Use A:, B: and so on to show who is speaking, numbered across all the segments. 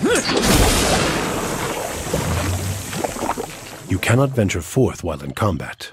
A: You cannot venture forth while in combat.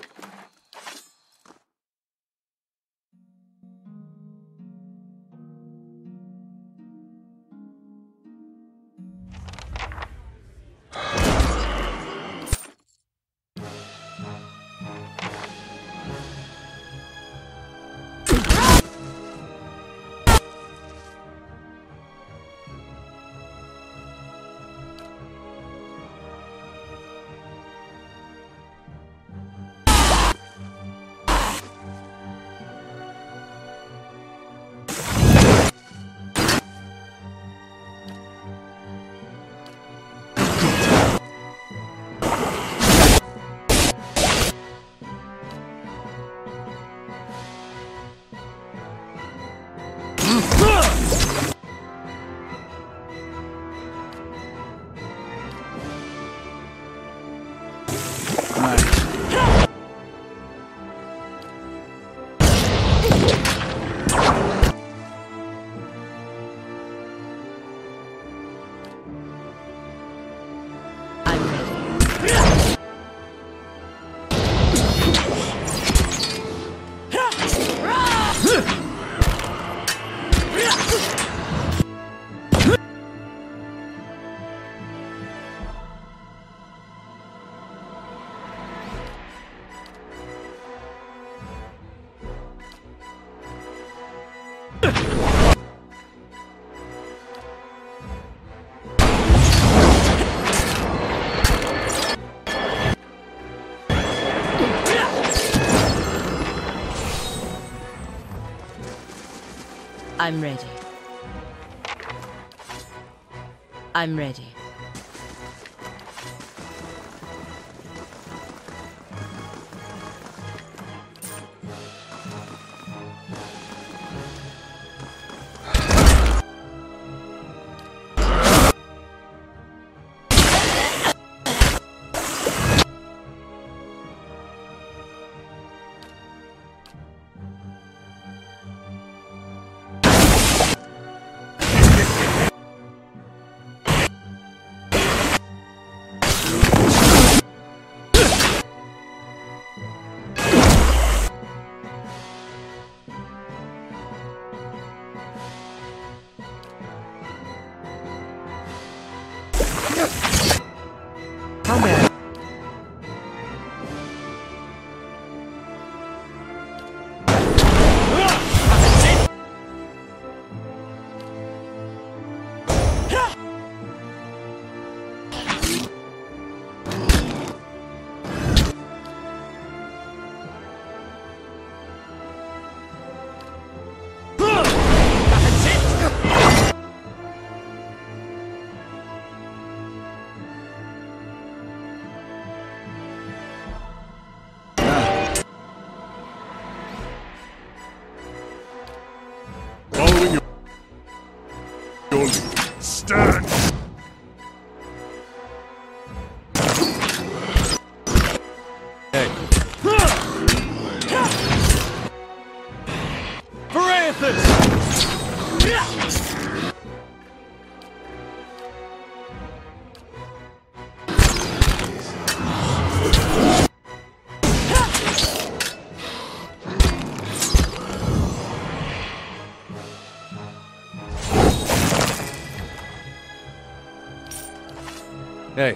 B: I'm ready. I'm ready.
C: Stand!
D: Hey.
C: Parathus!
D: Hey.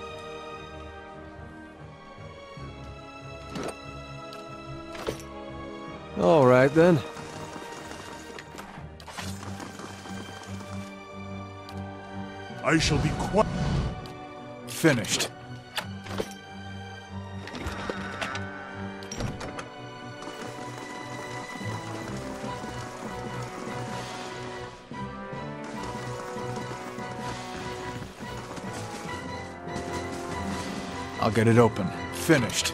D: All right, then.
C: I shall be quiet.
D: Finished. I'll get it open. Finished.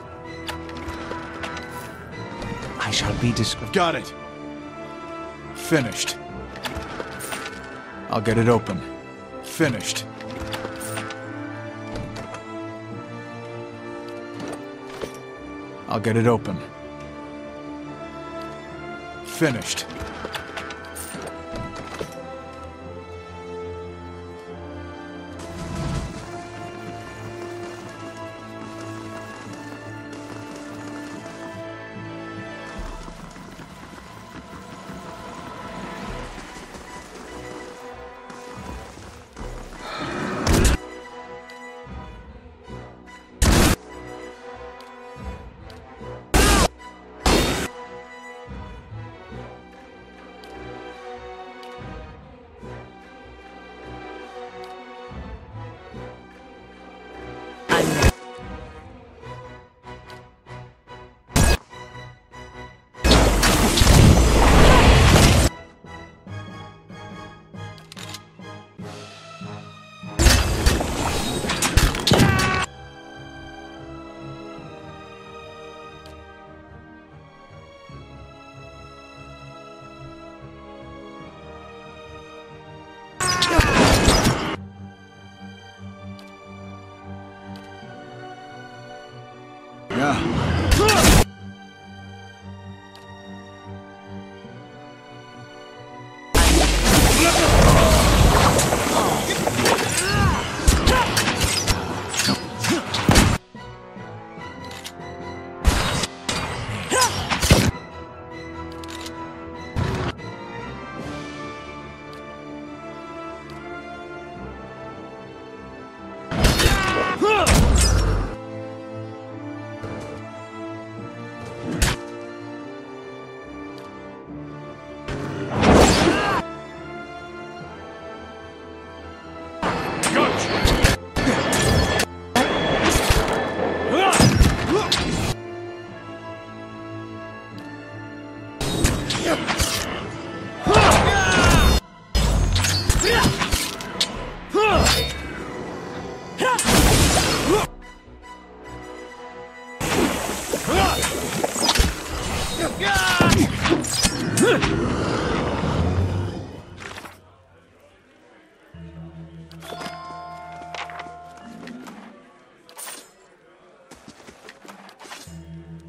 E: I shall be discreet.
D: Got it. Finished. I'll get it open. Finished. I'll get it open. Finished.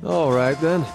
F: All right, then.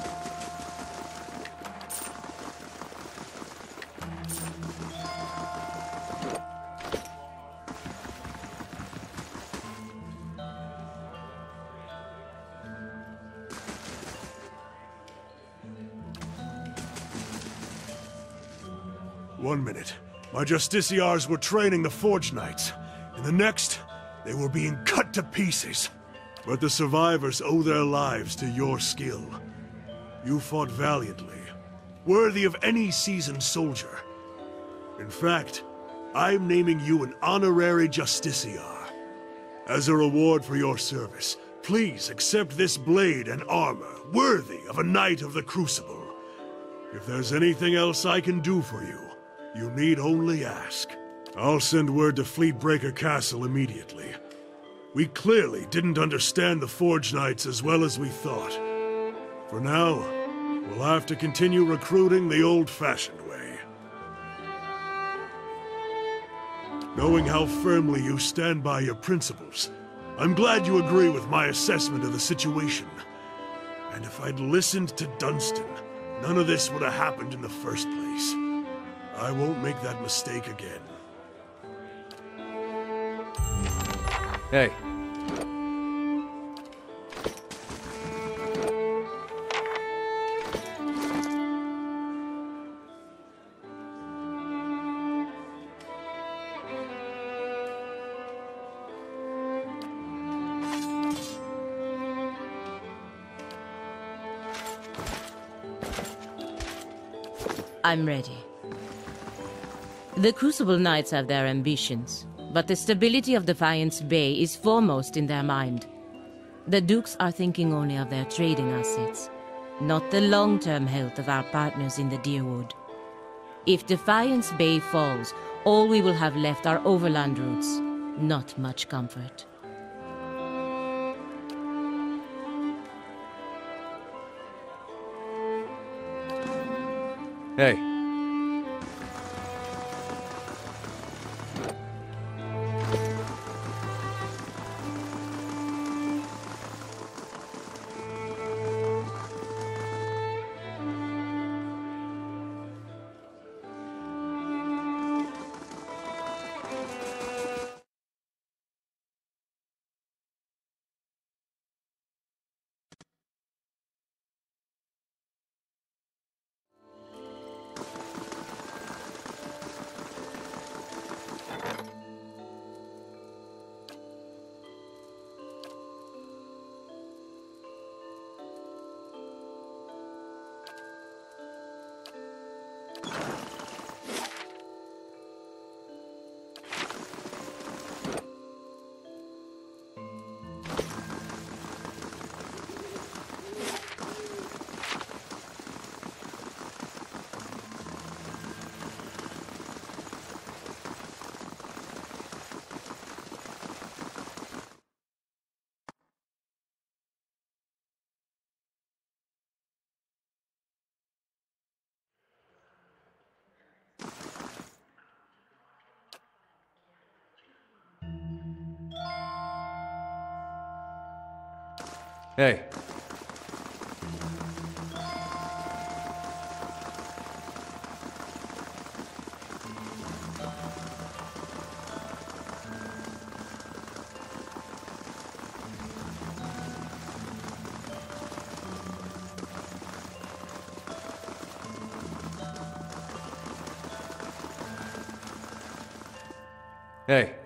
C: One minute, my Justiciars were training the Forge Knights. In the next, they were being cut to pieces. But the survivors owe their lives to your skill. You fought valiantly, worthy of any seasoned soldier. In fact, I'm naming you an honorary Justiciar. As a reward for your service, please accept this blade and armor, worthy of a Knight of the Crucible. If there's anything else I can do for you, you need only ask. I'll send word to Fleetbreaker Castle immediately. We clearly didn't understand the Forge Knights as well as we thought. For now, we'll have to continue recruiting the old-fashioned way. Knowing how firmly you stand by your principles, I'm glad you agree with my assessment of the situation. And if I'd listened to Dunstan, none of this would have happened in the first place. I won't make that mistake again.
F: Hey.
B: I'm ready. The Crucible Knights have their ambitions, but the stability of Defiance Bay is foremost in their mind. The Dukes are thinking only of their trading assets, not the long-term health of our partners in the Deerwood. If Defiance Bay falls, all we will have left are overland routes, not much comfort.
F: Hey. Hey. Hey.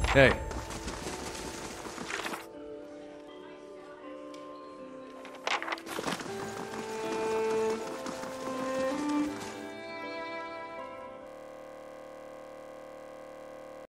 F: Hey.